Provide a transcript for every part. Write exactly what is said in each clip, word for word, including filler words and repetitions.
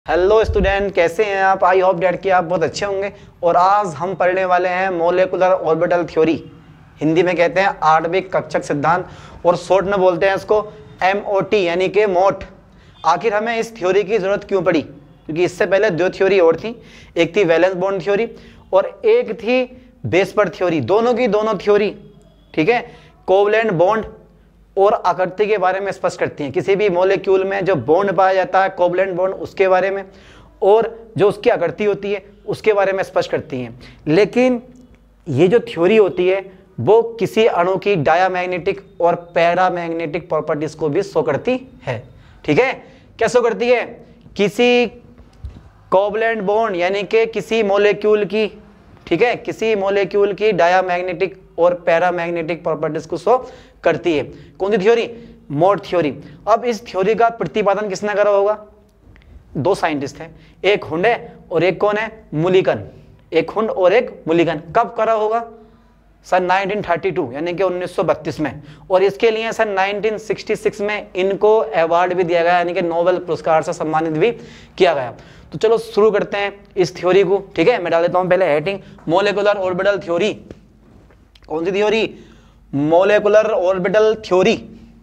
Hello student, कैसे हैं आप? आई होप डैट कि आप बहुत अच्छे होंगे। और आज हम पढ़ने वाले हैं मोलेकुलर ऑर्बिटल थ्योरी, हिंदी में कहते हैं आणविक कक्षक सिद्धांत, और शॉर्ट में बोलते हैं इसको एम ओ टी यानी कि मोट। आखिर हमें इस थ्योरी की ज़रूरत क्यों पड़ी? क्योंकि इससे पहले दो थ्योरी और थी, एक थी वैलेंस बॉन्ड थ्योरी और एक थी बेस पर थ्योरी। दोनों की दोनों थ्योरी, ठीक है, कोवलेंट बॉन्ड और आकृति के बारे में स्पष्ट करती हैं। किसी भी मॉलिक्यूल में जो बॉन्ड पाया जाता है कोवलेंट बॉन्ड, उसके बारे में, और जो उसकी आकृति होती है उसके बारे में स्पष्ट करती हैं। लेकिन ये जो थ्योरी होती है वो किसी अणु की डायामैग्नेटिक और पैरामैग्नेटिक प्रॉपर्टीज को भी शो करती है। ठीक है, क्या शो करती है? किसी कोवलेंट बॉन्ड यानी कि किसी मॉलिक्यूल की, ठीक है, किसी मॉलिक्यूल की डायामैग्नेटिक और पैरामैग्नेटिक प्रॉपर्टीज को शो करती है। कौन सी थ्योरी? मोट थ्योरी। अब इस थ्योरी का प्रतिपादन किसने करा होगा? दो साइंटिस्ट हैं, एक हुंड है और एक कौन है? मुलिकन। एक हुंड और एक मुलिकन। कब करा होगा? सन नाइनटीन थर्टी टू यानी कि उन्नीस सौ बत्तीस में। और इसके लिए सन नाइनटीन सिक्सटी सिक्स में इनको अवार्ड भी दिया गया, यानी कि नोबेल पुरस्कार से सम्मानित भी किया गया। तो चलो शुरू करते हैं इस थ्योरी को। ठीक है, मैं डाल देता हूं पहले हेडिंग, मोलेकुलर ऑर्बिटल थ्योरी। कौन सी theory? Molecular orbital theory.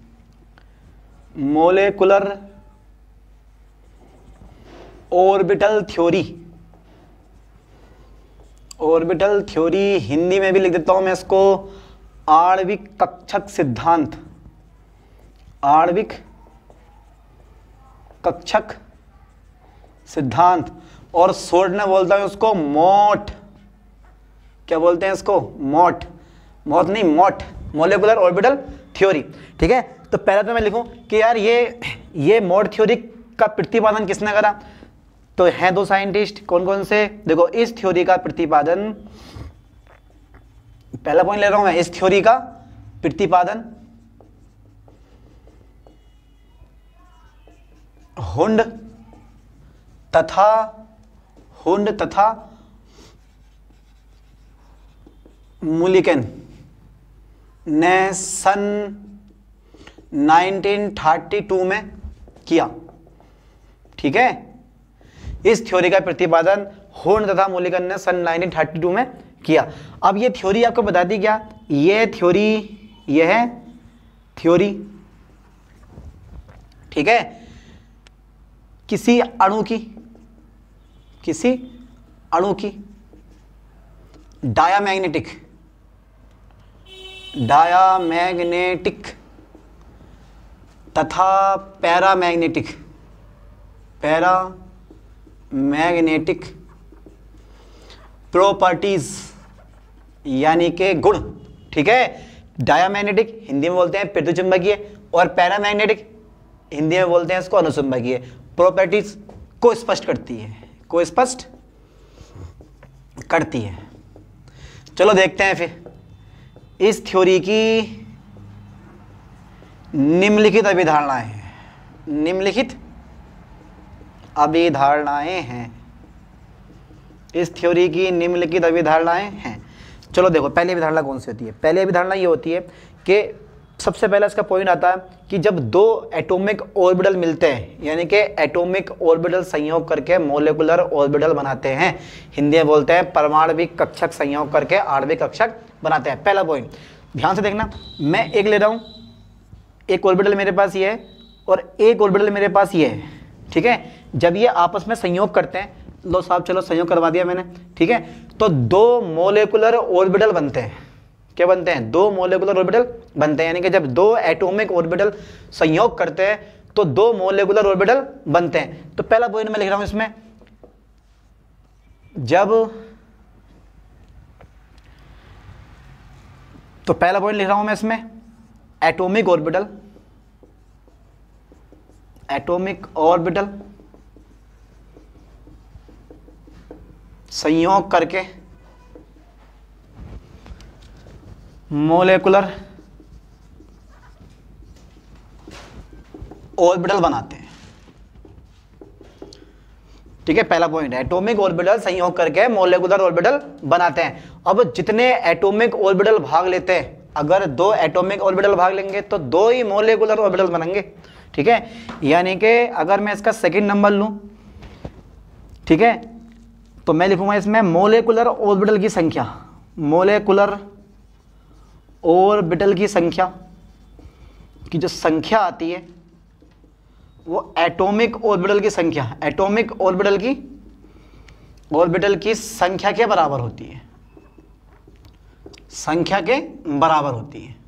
Molecular orbital theory. Orbital theory Hindi में भी लिख देता हूं मैं इसको आणविक कक्षक सिद्धांत। आणविक कक्षक सिद्धांत, और शॉर्ट में बोलता हूं उसको मोट। क्या बोलते हैं इसको? मोट। मोट नहीं, मोट, मोलेकुलर ऑर्बिटल थ्योरी। ठीक है, तो पहले तो मैं लिखूं कि यार ये ये मोट थ्योरी का प्रतिपादन किसने करा? तो हैं दो साइंटिस्ट। कौन कौन से? देखो, इस थ्योरी का प्रतिपादन, पहला पॉइंट ले रहा हूं मैं, इस थ्योरी का प्रतिपादन हुंड तथा हुंड तथा मुलिकन ने सन नाइनटीन थर्टी टू में किया। ठीक है, इस थ्योरी का प्रतिपादन हुंड तथा मुलिकन ने सन नाइनटीन थर्टी टू में किया। अब ये थ्योरी आपको बता दी क्या? ये थ्योरी, यह है थ्योरी, ठीक है, किसी अणु की, किसी अणु की डायामैग्नेटिक डायामैग्नेटिक तथा पैरामैग्नेटिक पैरामैग्नेटिक प्रॉपर्टीज यानी के गुण। ठीक है, डायामैग्नेटिक हिंदी में बोलते हैं विद्युतचुंबकीय, और पैरामैग्नेटिक हिंदी में बोलते हैं इसको अनुचुंबकीय प्रॉपर्टीज को स्पष्ट करती है, को स्पष्ट करती है। चलो देखते हैं फिर इस थ्योरी की निम्नलिखित अभिधारणाएं हैं। निम्नलिखित अभिधारणाएं हैं, इस थ्योरी की निम्नलिखित अभिधारणाएं हैं। चलो देखो, पहली अभिधारणा कौन सी होती है? पहली अभिधारणा ये होती है कि सबसे पहला इसका पॉइंट आता है कि जब दो एटॉमिक ऑर्बिटल मिलते हैं, यानी कि एटॉमिक ऑर्बिटल संयोग करके मोलेकुलर ऑर्बिटल बनाते हैं, हिंदी में बोलते हैं परमाणविक कक्षक संयोग करके आणविक कक्षक बनाते हैं। पहला पॉइंट ध्यान से देखना, मैं एक ले रहा हूं, एक ऑर्बिटल मेरे पास ये है और एक ऑर्बिटल मेरे पास ये है। ठीक है, जब ये आपस में संयोग करते हैं, लो साहब चलो संयोग करवा दिया मैंने, ठीक है, तो दो मोलेकुलर ऑर्बिटल बनते हैं। क्या बनते हैं? दो मोलेकुलर ऑर्बिटल बनते हैं, यानी कि जब दो एटॉमिक ऑर्बिटल संयोग करते हैं तो दो मोलेकुलर ऑर्बिटल बनते हैं। तो पहला पॉइंट मैं लिख रहा हूं इसमें, जब तो पहला पॉइंट लिख रहा हूं मैं इसमें, एटॉमिक ऑर्बिटल, एटॉमिक ऑर्बिटल संयोग करके मोलेकुलर ऑर्बिटल बनाते हैं। ठीक है, पहला पॉइंट, एटॉमिक ऑर्बिटल संयोग करके मोलेकुलर ऑर्बिटल बनाते हैं। अब जितने एटॉमिक ऑर्बिटल भाग लेते हैं, अगर दो एटॉमिक ऑर्बिटल भाग लेंगे तो दो ही मोलेकुलर ऑर्बिटल बनेंगे। ठीक है, यानी कि अगर मैं इसका सेकंड नंबर लूं, ठीक है, तो मैं लिखूंगा इसमें मोलेकुलर ऑर्बिटल की संख्या, मोलेकुलर ऑर्बिटल की संख्या की जो संख्या आती है वो एटॉमिक ऑर्बिटल की संख्या, एटॉमिक ऑर्बिटल की ऑर्बिटल की संख्या के बराबर होती है, संख्या के बराबर होती है।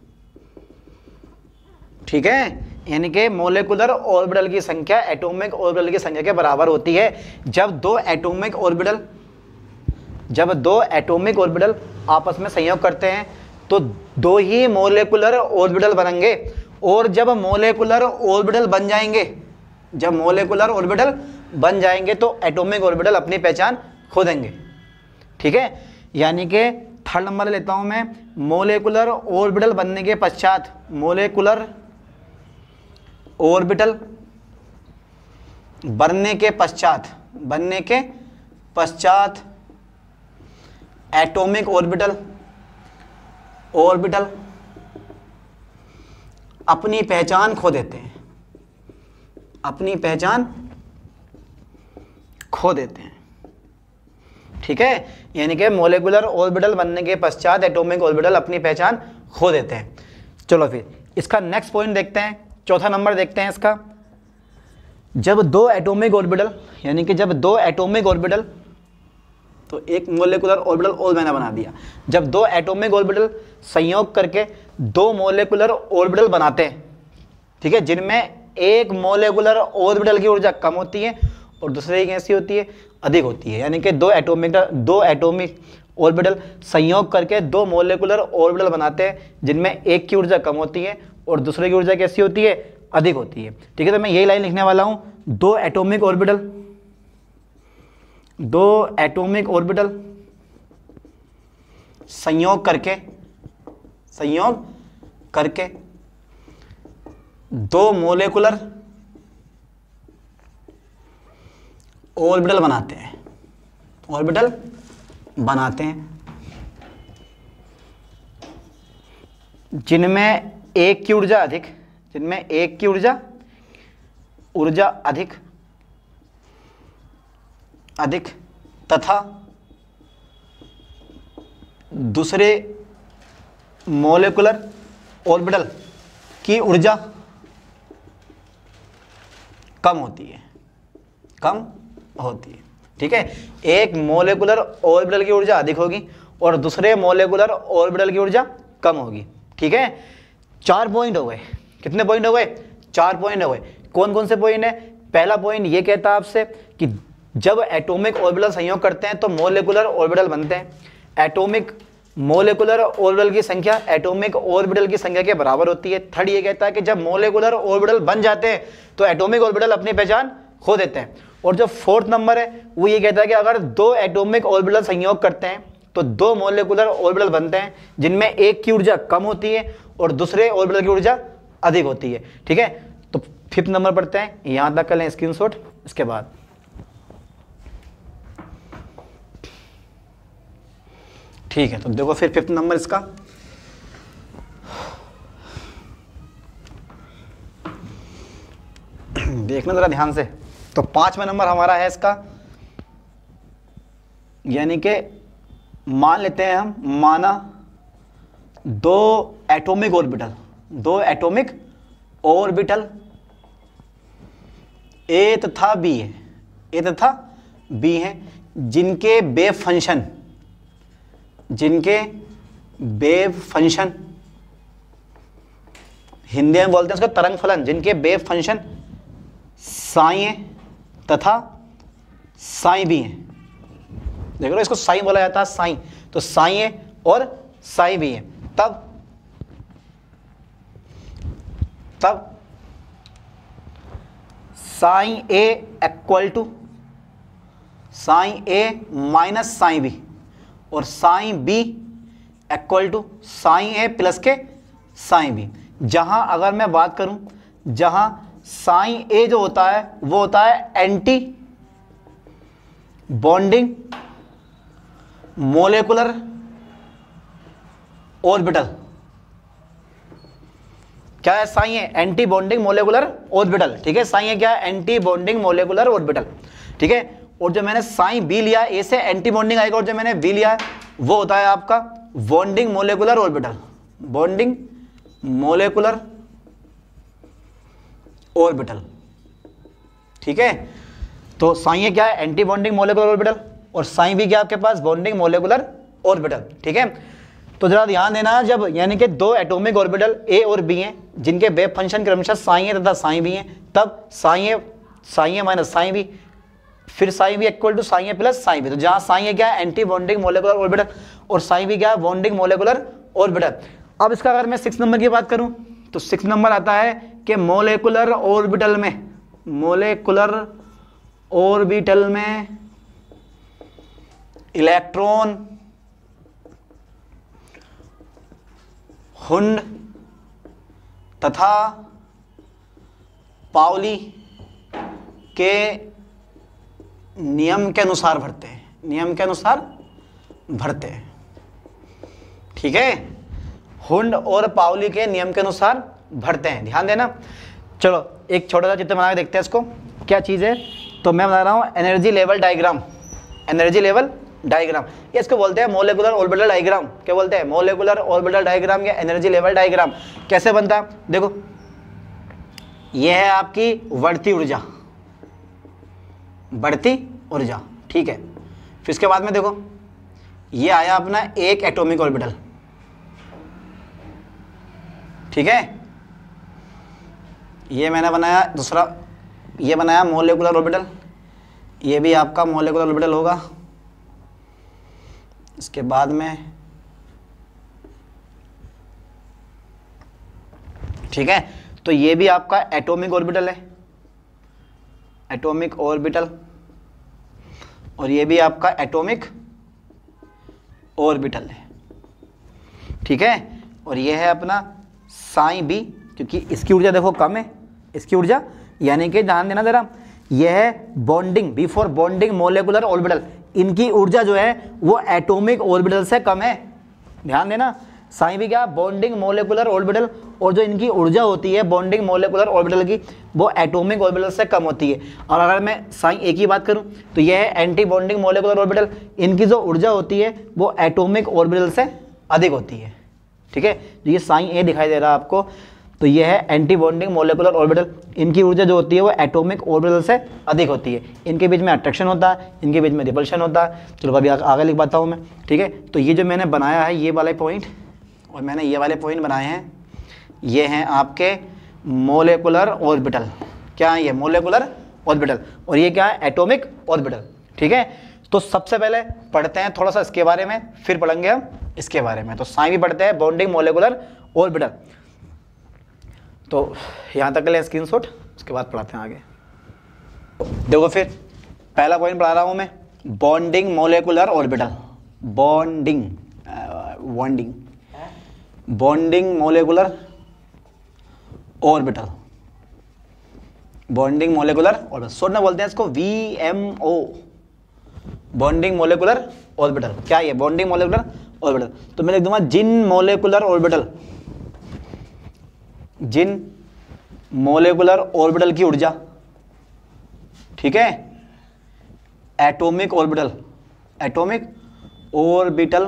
ठीक है, यानी कि मोलेकुलर ऑर्बिटल की संख्या एटॉमिक ऑर्बिटल की संख्या के बराबर होती है। जब दो एटॉमिक ऑर्बिटल जब दो एटॉमिक ऑर्बिटल आपस में संयोग करते हैं तो दो ही मोलेकुलर ऑर्बिटल बनेंगे, और जब मोलेकुलर ऑर्बिटल बन जाएंगे जब मोलेकुलर ऑर्बिटल बन जाएंगे तो एटॉमिक ऑर्बिटल अपनी पहचान खो देंगे। ठीक है, यानी कि थर्ड नंबर लेता हूं मैं, मोलेकुलर ऑर्बिटल बनने के पश्चात मोलेकुलर ऑर्बिटल बनने के पश्चात बनने के पश्चात एटॉमिक ऑर्बिटल ऑर्बिटल अपनी पहचान खो देते हैं, अपनी पहचान खो देते हैं। ठीक है, यानी कि मोलेकुलर ऑर्बिटल बनने के पश्चात एटॉमिक ऑर्बिटल अपनी पहचान खो देते हैं। चलो फिर इसका नेक्स्ट पॉइंट देखते हैं, चौथा नंबर देखते हैं इसका। जब दो एटॉमिक ऑर्बिटल यानी कि जब दो एटॉमिक ऑर्बिटल, तो एक मोलेकुलर ऑर्बिटल और मैंने बना दिया, जब दो एटॉमिक ऑर्बिटल संयोग करके दो मोलेकुलर ऑर्बिटल बनाते हैं, ठीक है, जिनमें एक मोलेकुलर ऑर्बिटल की ऊर्जा कम होती है और दूसरे की कैसी होती है, अधिक होती है। यानी कि दो एटॉमिक दो एटॉमिक ऑर्बिटल संयोग करके दो मोलेकुलर ऑर्बिटल बनाते हैं जिनमें एक की ऊर्जा कम होती है और दूसरे की ऊर्जा कैसी होती है, अधिक होती है। ठीक है, तो मैं यही लाइन लिखने वाला हूं, दो एटॉमिक ऑर्बिटल दो एटॉमिक ऑर्बिटल संयोग करके संयोग करके दो मोलेकुलर ऑर्बिटल बनाते हैं ऑर्बिटल बनाते हैं जिनमें एक की ऊर्जा अधिक जिनमें एक की ऊर्जा ऊर्जा अधिक अधिक तथा दूसरे मोलेकुलर ऑर्बिटल की ऊर्जा कम होती है कम होती है। ठीक है, एक मोलेकुलर ऑर्बिटल की ऊर्जा अधिक होगी और दूसरे मोलेकुलर ऑर्बिटल की ऊर्जा कम होगी। ठीक है, चार पॉइंट हो गए। कितने पॉइंट हो गए? चार पॉइंट हो गए। कौन कौन से पॉइंट है? पहला पॉइंट ये कहता है आपसे कि जब एटॉमिक ऑर्बिटल संयोग करते हैं तो मोलेकुलर ऑर्बिटल बनते हैं। एटॉमिक मोलेकुलर ऑर्बिटल की संख्या एटॉमिक ऑर्बिटल की संख्या के बराबर होती है। थर्ड ये कहता है कि जब मोलेकुलर ऑर्बिटल बन जाते हैं तो एटॉमिक ऑर्बिटल अपनी पहचान खो देते हैं। और जो फोर्थ नंबर है वो ये कहता है कि अगर दो एटॉमिक ऑर्बिटल संयोग करते हैं तो दो मोलेकुलर ऑर्बिटल बनते हैं जिनमें एक की ऊर्जा कम होती है और दूसरे ऑर्बिटल की ऊर्जा अधिक होती है। ठीक है, तो फिफ्थ नंबर पढ़ते हैं, यहां तक कर लें स्क्रीनशॉट। इसके बाद ठीक है, तो देखो फिर फिफ्थ नंबर इसका देखना जरा ध्यान से। तो पांचवा नंबर हमारा है इसका, यानी कि मान लेते हैं हम, माना दो एटॉमिक ऑर्बिटल दो एटॉमिक ऑर्बिटल ए तथा बी है ए तथा बी हैं जिनके वेव फंक्शन जिनके वेव फंक्शन हिंदी में बोलते हैं उसका तरंग फलन, जिनके वेव फंक्शन साई है तथा साई भी है। देख लो, इसको साई बोला जाता है, साई, तो साई है और साई भी है। तब तब psi A equal to psi A minus psi B और psi B equal to psi A plus के साइन बी। जहां अगर मैं बात करूं, जहां साइन ए जो होता है वो होता है एंटी बॉन्डिंग मोलेकुलर ऑर्बिटल। क्या है? Psi A anti bonding molecular orbital. ठीक है, साइन ए क्या है? Anti bonding molecular orbital. ठीक है, और जो मैंने साइन बी लिया ए से एंटी बॉन्डिंग आएगा, और जो मैंने बी लिया वो होता है आपका bonding molecular orbital, bonding molecular orbital. ठीक है, तो साइन ए क्या है, एंटी बॉन्डिंग मोलेकुलर ऑर्बिटल, और साइन बी क्या आपके पास, बॉन्डिंग मोलेकुलर ऑर्बिटल। ठीक है, तो जरा ध्यान देना, जब यानी कि दो एटॉमिक ऑर्बिटल ए और बी हैं जिनके वेव फंक्शन क्रमशः साइन ए तथा साइन बी हैं, तब psi A psi A minus psi B, फिर psi B equal to psi A plus psi B. तो जहां साइन ए क्या है, एंटी बॉन्डिंग मोलेकुलर ऑर्बिटल, और साइन बी क्या है, बॉन्डिंग मोलेकुलर ऑर्बिटल। अब इसका अगर मैं सिक्स नंबर की बात करूं तो सिक्स नंबर आता है कि मोलेकुलर ऑर्बिटल में, मोलेकुलर ऑर्बिटल में इलेक्ट्रॉन हुंड तथा पाउली के नियम के अनुसार भरते हैं, नियम के अनुसार भरते हैं। ठीक है, हुंड और पाउली के नियम के अनुसार भरते हैं, ध्यान देना। चलो एक छोटा सा चित्र बना के देखते हैं इसको, क्या चीज़ है। तो मैं बना रहा हूँ energy level diagram, energy level diagram, ये इसको बोलते हैं मोलेकुलर ऑर्बिटल डायग्राम। क्या बोलते हैं, मोलेकुलर ऑर्बिटल डायग्राम या एनर्जी लेवल डायग्राम। कैसे बनता है, देखो ये है आपकी बढ़ती ऊर्जा, बढ़ती ऊर्जा। ठीक है, फिर इसके बाद में देखो ये आया अपना एक एटॉमिक ऑर्बिटल। ठीक है, ये मैंने बनाया दूसरा, ये बनाया मोलेकुलर ऑर्बिटल, ये भी आपका मोलेकुलर ऑर्बिटल होगा। इसके बाद में ठीक है, तो ये भी आपका एटॉमिक ऑर्बिटल है, एटॉमिक ऑर्बिटल, और ये भी आपका एटॉमिक ऑर्बिटल है। ठीक है, और ये है अपना साइन बी, क्योंकि इसकी ऊर्जा देखो कम है, इसकी ऊर्जा, यानी कि ध्यान देना जरा, यह है bonding, B for bonding molecular orbital, इनकी ऊर्जा जो है वो एटॉमिक ऑर्बिटल से कम है। ध्यान देना, साइन भी क्या, बॉन्डिंग मोलेकुलर ऑर्बिटल, और जो इनकी ऊर्जा होती है बॉन्डिंग मोलेकुलर ऑर्बिटल की, वो एटॉमिक ऑर्बिटल से कम होती है। और अगर मैं साइन ए की बात करूं तो यह है एंटी बॉन्डिंग मोलेकुलर ऑर्बिटल, इनकी जो ऊर्जा होती है वो एटॉमिक ऑर्बिटल से अधिक होती है। ठीक है, तो ये साइन ए दिखाई दे रहा है आपको, तो ये है एंटी बॉन्डिंग मोलेकुलर ऑर्बिटल, इनकी ऊर्जा जो होती है वो एटॉमिक ऑर्बिटल से अधिक होती है। इनके बीच में अट्रैक्शन होता है, इनके बीच में रिपल्शन होता है। चलो अभी आगे लिख पाता हूँ मैं। ठीक है, तो ये जो मैंने बनाया है ये वाले पॉइंट, और मैंने ये वाले पॉइंट बनाए हैं, ये हैं आपके मोलेकुलर ऑर्बिटल। क्या है ये, मोलेकुलर ऑर्बिटल, और ये क्या है, एटॉमिक ऑर्बिटल। ठीक है, तो सबसे पहले पढ़ते हैं थोड़ा सा इसके बारे में, फिर पढ़ेंगे हम इसके बारे में। तो साइन भी पढ़ते हैं, बॉन्डिंग मोलेकुलर ऑर्बिटल। तो यहाँ तक ले स्क्रीनशॉट, उसके बाद पढ़ाते हैं आगे। देखो फिर पहला पॉइंट पढ़ा रहा हूँ मैं, bonding molecular orbital, bonding bonding bonding molecular orbital, bonding molecular orbital, short में बोलते हैं इसको B M O, bonding molecular orbital. क्या ये, बॉन्डिंग मोलेकुलर ऑर्बिटल। तो मैं लिख दूंगा जिन मोलेकुलर ऑर्बिटल, जिन मोलेकुलर ऑर्बिटल की ऊर्जा, ठीक है, एटॉमिक ऑर्बिटल, एटॉमिक ऑर्बिटल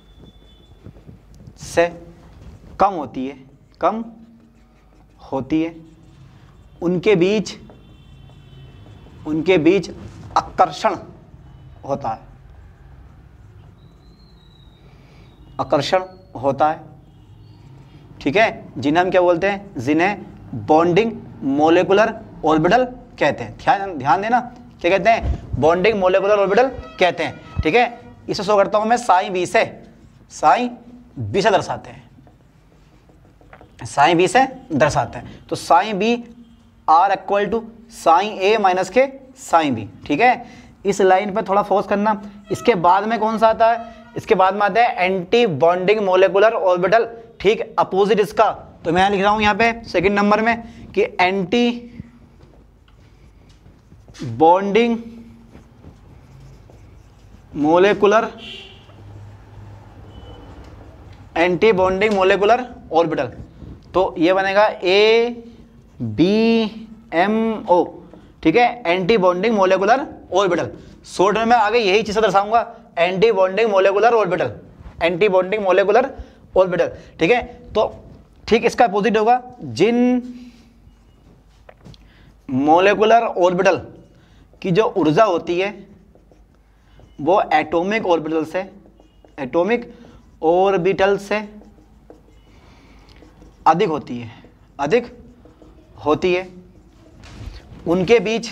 से कम होती है, कम होती है, उनके बीच उनके बीच आकर्षण होता है, आकर्षण होता है। ठीक है, जिन्हें हम क्या बोलते हैं, जिन्हें बॉन्डिंग मोलेकुलर ऑर्बिटल कहते हैं। ध्यान ध्यान देना, क्या कहते हैं, बॉन्डिंग मोलेकुलर ऑर्बिटल कहते हैं। ठीक है, इसे शो करता हूं मैं साइन बी से, साइन बी से दर्शाते हैं, साइन बी से दर्शाते हैं। तो psi B are equal to psi A minus के साइन बी। ठीक है, इस लाइन पर थोड़ा फोर्स करना। इसके बाद में कौन सा आता है, इसके बाद में आता है एंटी बॉन्डिंग मोलेकुलर ऑर्बिटल, ठीक, अपोजिट इसका। तो मैं लिख रहा हूं यहां पे सेकंड नंबर में कि anti bonding molecular, anti bonding molecular orbital. तो ये बनेगा ए बी एम ओ। ठीक है, anti bonding molecular orbital. Short में मैं आगे यही चीज़ दर्शाऊंगा, anti bonding molecular orbital, anti bonding molecular orbital. ठीक है, तो ठीक इसका अपोजिट होगा, जिन मोलेकुलर ऑर्बिटल की जो ऊर्जा होती है वो एटॉमिक ऑर्बिटल से एटॉमिक ऑर्बिटल से अधिक होती है अधिक होती है उनके बीच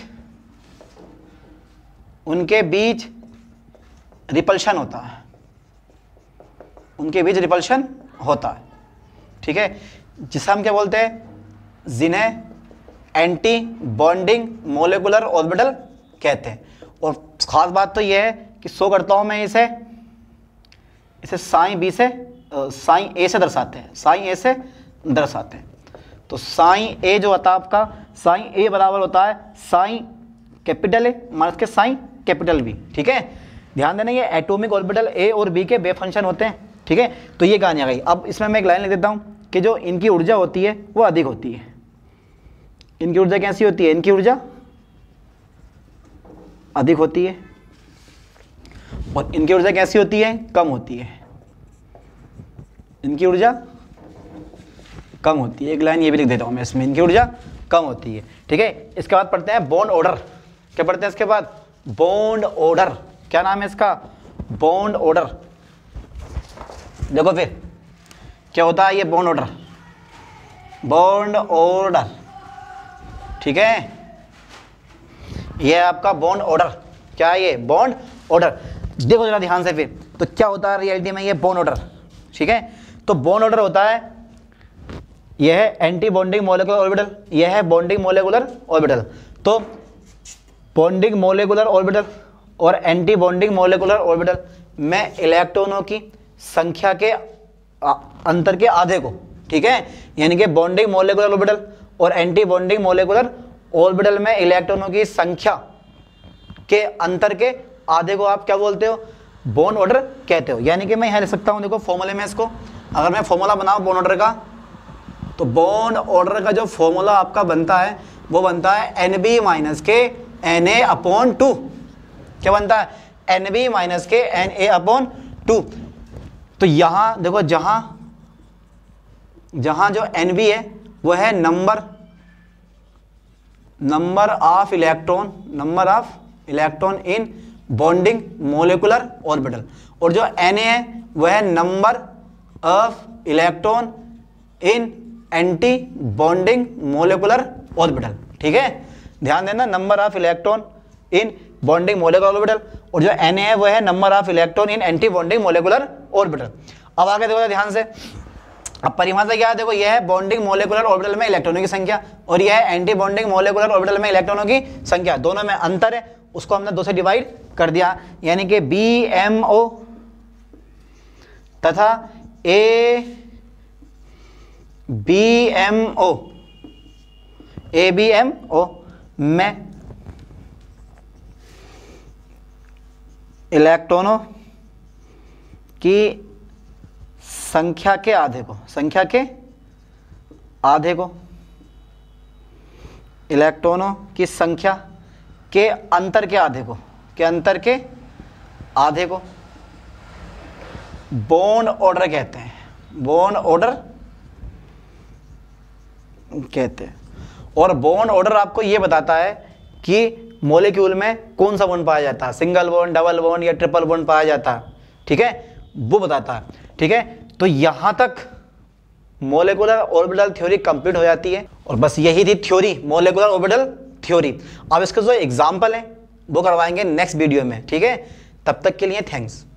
उनके बीच रिपल्शन होता है उनके बीच रिपल्शन होता है। ठीक है, जिसे हम क्या बोलते हैं, जिन्हें एंटी बॉन्डिंग मोलेकुलर ऑर्बिटल कहते हैं। और खास बात तो यह है कि शो करता हूं मैं इसे इसे साइन बी से साइन ए से दर्शाते हैं साइन ए से दर्शाते हैं। तो साइन ए जो होता है आपका, साइन ए बराबर होता है साइन कैपिटल ए माइनस के साइन कैपिटल बी। ठीक है, ध्यान देना ये एटॉमिक ऑर्बिटल ए और बी के बे फंक्शन होते हैं। ठीक है, तो ये कहानी आ गई। अब इसमें मैं एक लाइन लिख देता हूं कि जो इनकी ऊर्जा होती है वो अधिक होती है। इनकी ऊर्जा कैसी होती है, इनकी ऊर्जा अधिक होती है और इनकी ऊर्जा कैसी होती है, कम होती है। इनकी ऊर्जा कम होती है, एक लाइन ये भी लिख देता हूं मैं इसमें, इनकी ऊर्जा कम होती है। ठीक है, इसके बाद पढ़ते हैं बॉन्ड ऑर्डर। क्या पढ़ते हैं इसके बाद, बॉन्ड ऑर्डर। क्या नाम है इसका, बॉन्ड ऑर्डर। देखो फिर क्या होता है ये बॉन्ड ऑर्डर, बॉन्ड ऑर्डर। ठीक है, ये आपका बॉन्ड ऑर्डर। क्या है ये, बॉन्ड ऑर्डर। देखो जरा ध्यान से फिर, तो क्या होता है रियलिटी में ये बॉन्ड ऑर्डर। ठीक है, तो बॉन्ड ऑर्डर होता है, यह है एंटी बॉन्डिंग मोलेकुलर ऑर्बिटल, यह है बॉन्डिंग मोलेकुलर ऑर्बिटल। तो बॉन्डिंग मोलेकुलर ऑर्बिटल और एंटी बॉन्डिंग मोलेकुलर ऑर्बिटल में इलेक्ट्रॉनों की संख्या के अंतर के आधे को, ठीक है, यानी कि बॉन्डिंग मोलेकुलर ऑर्बिटल और एंटी बॉन्डिंग मोलेकुलर ऑर्बिटल में इलेक्ट्रॉनों की संख्या के अंतर के आधे को आप क्या बोलते हो, बॉन्ड ऑर्डर कहते हो। यानी कि मैं यहां लिख सकता हूं, देखो फॉर्मूले में इसको, अगर मैं फॉर्मूला बनाऊं बॉन्ड ऑर्डर का, तो बॉन्ड ऑर्डर का जो फॉर्मूला आपका बनता है वो बनता है एन बी माइनस के एन ए अपॉन टू। क्या बनता है, एन बी माइनस के एन ए अपॉन टू। तो यहां देखो, जहां जहां जो एन बी है वो है number number of electron number of electron in bonding molecular orbital, और जो एन ए है वह है number of electron in anti bonding molecular orbital. ठीक है, ध्यान देना, number of electron in bonding molecular orbital, और जो एन ए है वह है number of electron in anti bonding molecular orbital. अब आगे देखो ध्यान से, अब परिभाषा क्या है, देखो यह है बॉन्डिंग मोलेकुलर ऑर्बिटल में इलेक्ट्रॉनों की संख्या और यह है एंटी बॉन्डिंग मोलेकुलर ऑर्बिटल में इलेक्ट्रॉनों की संख्या, दोनों में अंतर है, उसको हमने दो से डिवाइड कर दिया, यानी कि बी एम ओ तथा A B M O A B M O में इलेक्ट्रॉनों की संख्या के आधे को संख्या के आधे को इलेक्ट्रॉनों की संख्या के अंतर के आधे को के अंतर के आधे को बॉन्ड ऑर्डर कहते हैं, बॉन्ड ऑर्डर कहते हैं। और बॉन्ड ऑर्डर आपको यह बताता है कि मॉलिक्यूल में कौन सा बॉन्ड पाया जाता है, सिंगल बॉन्ड, डबल बॉन्ड या ट्रिपल बॉन्ड पाया जाता है। ठीक है, वो बताता है। ठीक है, तो यहां तक मॉलिक्यूलर ऑर्बिटल थ्योरी कंप्लीट हो जाती है, और बस यही थी थ्योरी, मॉलिक्यूलर ऑर्बिटल थ्योरी। अब इसके जो एग्जाम्पल है वो करवाएंगे नेक्स्ट वीडियो में। ठीक है, तब तक के लिए थैंक्स।